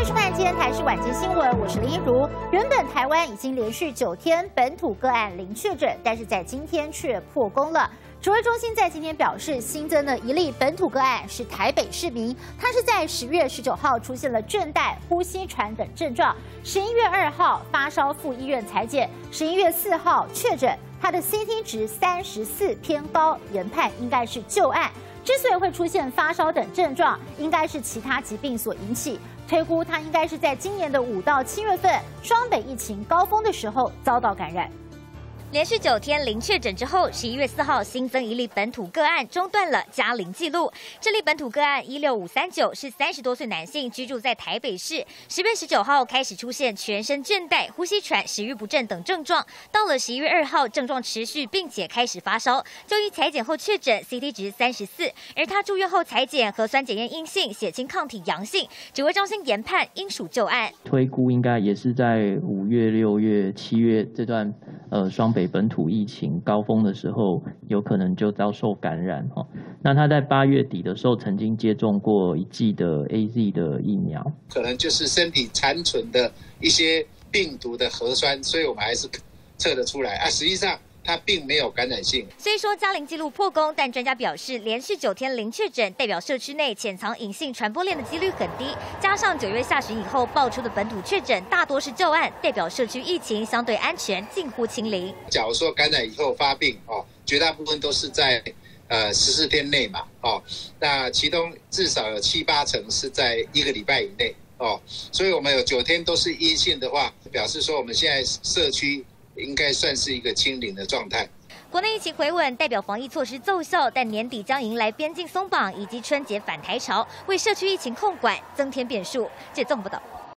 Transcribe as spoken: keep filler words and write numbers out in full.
收看今天台视晚间新闻，我是林一如。原本台湾已经连续九天本土个案零确诊，但是在今天却破功了。指挥中心在今天表示，新增的一例本土个案是台北市民，他是在十月十九号出现了倦怠、呼吸喘等症状，十一月二号发烧赴医院采检，十一月四号确诊，他的 C T 值三十四偏高，研判应该是旧案。之所以会出现发烧等症状，应该是其他疾病所引起。推估他应该是在今年的五到七月份双北疫情高峰的时候遭到感染。 连续九天零确诊之后，十一月四号新增一例本土个案，中断了加零记录。这例本土个案一六五三九是三十多岁男性，居住在台北市。十月十九号开始出现全身倦怠、呼吸喘、食欲不振等症状，到了十一月二号症状持续，并且开始发烧。就医采检后确诊 ，C T 值三十四，而他住院后采检核酸检验阴性，血清抗体阳性。指挥中心研判应属旧案， 推估应该也是在五月、六月、七月这段呃双北本土疫情高峰的时候，有可能就遭受感染哈。那他在八月底的时候曾经接种过一剂的 A Z 的疫苗， 可能就是身体残存的一些病毒的核酸，所以我们还是测得出来啊。实际上它并没有感染性。 虽说加零记录破功，但专家表示，连续九天零确诊，代表社区内潜藏隐性传播链的几率很低。加上九月下旬以后爆出的本土确诊大多是旧案，代表社区疫情相对安全，近乎清零。 假如说感染以后发病哦，绝大部分都是在呃十四天内嘛哦，那其中至少有七八成是在一个礼拜以内哦，所以我们有九天都是阴性的话，表示说我们现在社区应该算是一个清零的状态。 国内疫情回稳，代表防疫措施奏效，但年底将迎来边境松绑以及春节返台潮，为社区疫情控管增添变数。这综合报道。